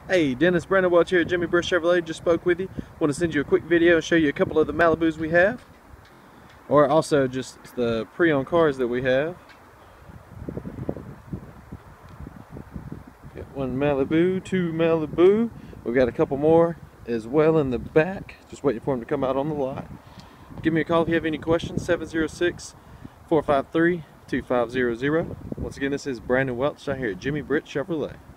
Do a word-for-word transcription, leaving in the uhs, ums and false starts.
Hey, Dennis Brandon Welch here at Jimmy Britt Chevrolet. Just spoke with you. Want to send you a quick video and show you a couple of the Malibus we have, or also just the pre-owned cars that we have. Got one Malibu, two Malibu. We've got a couple more as well in the back. Just waiting for them to come out on the lot. Give me a call if you have any questions. seven zero six, four five three, two five zero zero. Once again, this is Brandon Welch out here at Jimmy Britt Chevrolet.